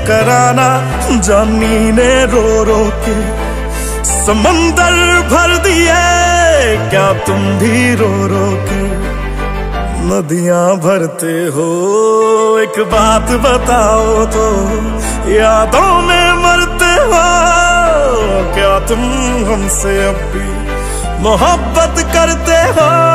कराना जानी ने रो रो के समंदर भर दिए, क्या तुम भी रो रो के नदियां भरते हो? एक बात बताओ तो, यादों में मरते हो क्या तुम हमसे अब भी मोहब्बत करते हो?